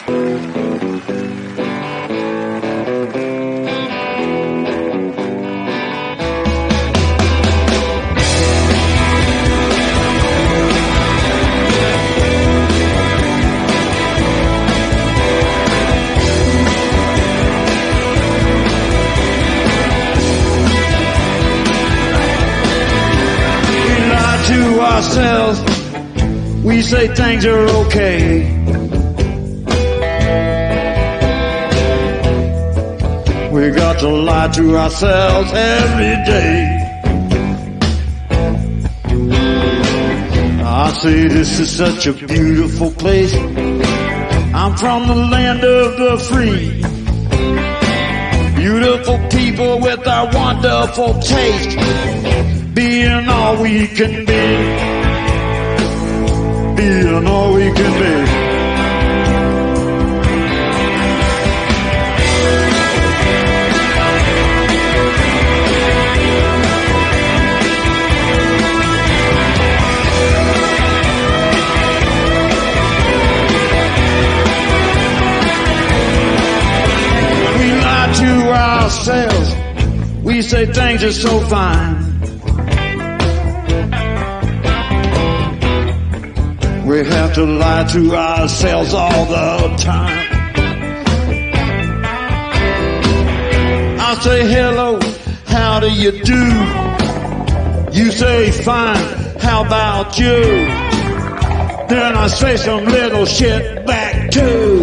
Ourselves, we say things are okay. We got to lie to ourselves every day. I say this is such a beautiful place. I'm from the land of the free. Beautiful people with our wonderful taste. Being all we can be. Being all we can be. We lie to ourselves. We say things are so fine. We have to lie to ourselves all the time. I say hello, how do you do? You say fine, how about you? Then I say some little shit back too.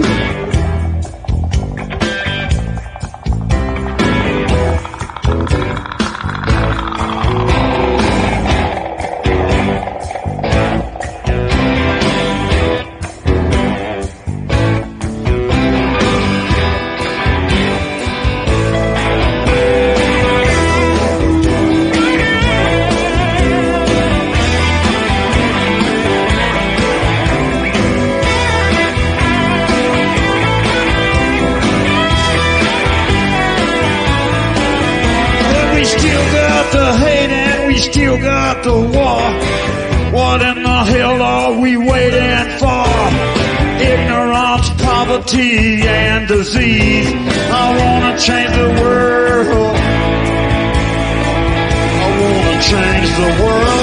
Still got the war. What in the hell are we waiting for? Ignorance, poverty, and disease. I wanna change the world. I wanna change the world.